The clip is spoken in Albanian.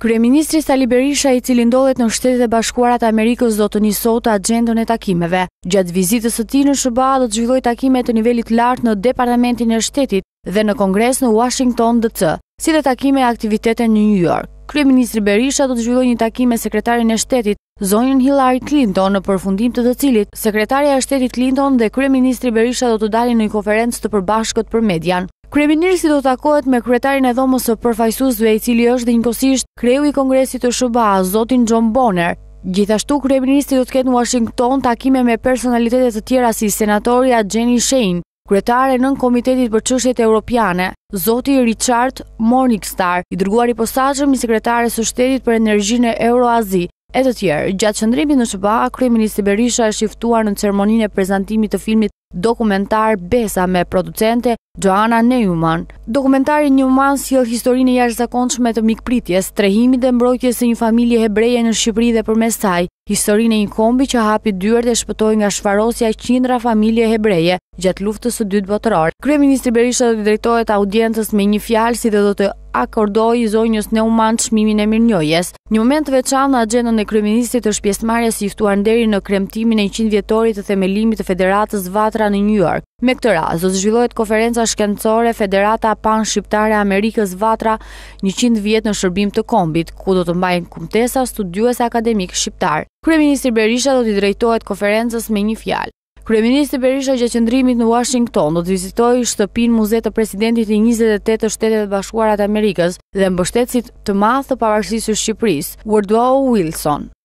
Kryeministri Sali Berisha, i cili ndodhet në Shtetet e Bashkuara të Amerikës, do të nisë sot agjendën e takimeve. Gjatë vizitës së tij në SBA do të zhvillojë takime të nivelit lartë në Departamentin e Shtetit dhe në Kongres në Washington DC, si dhe takime e aktivitete në New York. Kryeministri Berisha do të zhvillojë një takim me sekretarin e Shtetit, zonjën Hillary Clinton, në përfundim të të cilit sekretaria e Shtetit Clinton dhe kryeministri Berisha do të dalin në një konferencë të përbashkët për median. Kryeministri do të takohet me kryetarin e dhomës së përfaqësuesve, i cili është dhe njëkohësisht kreu i Kongresit të SBA, zotin John Boehner. Gjithashtu, kryeministri do të ketë në Washington takime me personalitete të tjera si senatorja Jenny Shein, kryetare nën Komitetit për Çështjet Evropiane, zoti Richard Morningstar, i dërguar i posaçëm i sekretares së Shtetit për Energjinë e Euroazi, e të tjerë. Gjatë qëndrimit në SBA, kryeministri Berisha është i ftuar në ceremoninë e prezantimit të filmit dokumentar Besa me producente Joanna Newman. Dokumentari Newman sjell historinë e jashtëzakonshme të mikpritjes, strehimit dhe mbrojtjes së një familje hebreje në Shqipëri dhe përmes saj, historinë e një kombi që hapi dyert dhe shpëtoi nga shfarosja qindra familje hebreje gjatë luftës së dytë botërore. Kryeministri Berisha do të drejtohet audiencës me një fjalë, si dhe do të akordoi zonjës Neumann çmimin e mirënjohjes. Një moment të veçantë në agjendën e kryeministrit është pjesëmarrja si i ftuar deri në kremtimin e 100 vjetorit të themelimit të Federatës Vatra në New York. Me këtë rast do të zhvillohet konferenca shkencore Federata Pan-Shqiptare e Amerikës Vatra 100 vjet në shërbim të kombit, ku do të mbajnë kumtesa studiuese akademik shqiptar. Kryeministri Berisha do t'i drejtohet konferencës me një fjalë. Kryeministri Berisha gjatë qëndrimit në Washington do të vizitojë shtëpinë muze të presidentit i 28 të Shtetet e Bashkuara të Amerikës dhe mbështetësit të madh të pavarësisë së Shqipërisë, Woodrow Wilson.